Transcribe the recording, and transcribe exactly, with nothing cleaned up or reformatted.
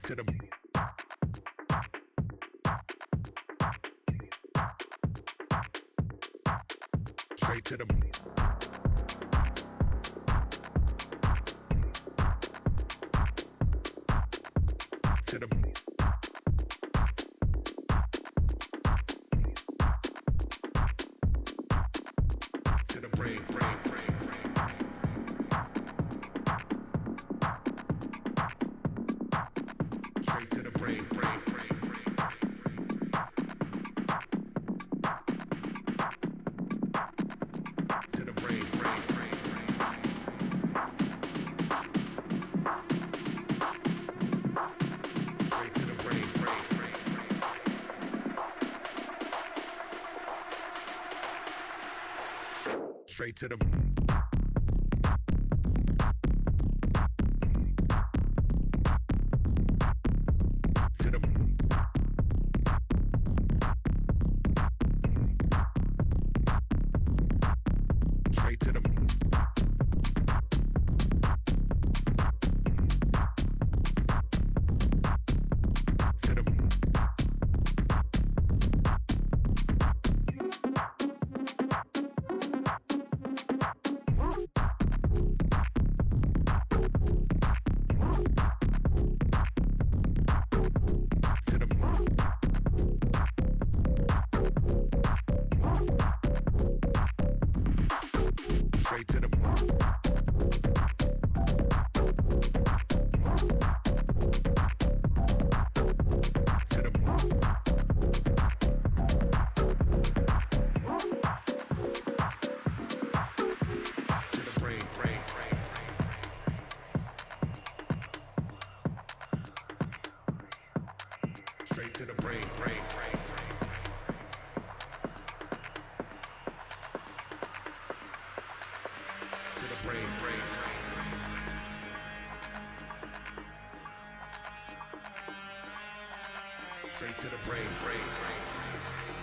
to the straight to the to the to the brain, brain, brain, brain, straight to the brain, brain, brain, brain, to the brain, brain, brain, brain, straight to the brain, brain, brain, straight to the to the straight to the to the to the straight to the to the to the brain, brain, brain, straight to the brain, brain, brain, to the brain, brain, straight to the brain, brain, brain.